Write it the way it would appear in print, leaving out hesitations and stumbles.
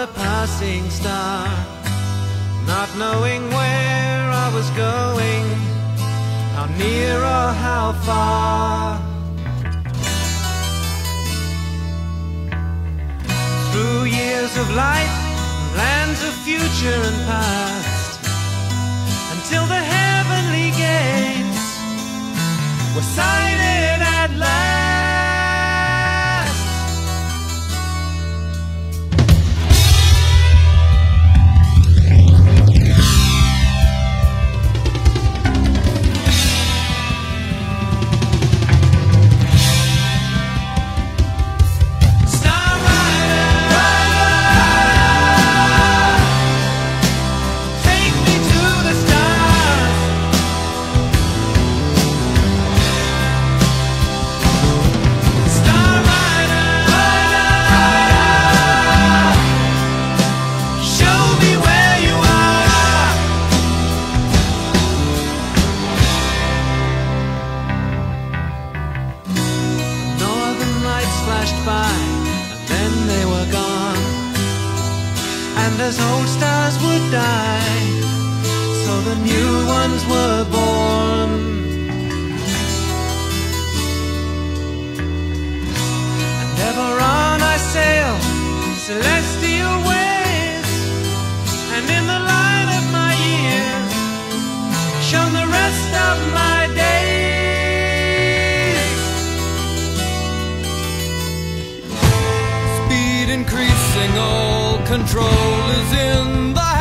a passing star, not knowing where I was going, how near or how far. Through years of light, lands of future and past, until the heavenly gates were sighted at last. Flashed by, and then they were gone. And as old stars would die, so the new ones were born. And ever on I sail celestial ways, and in the light of my years shone the rest of my days. Increasing, all control is in the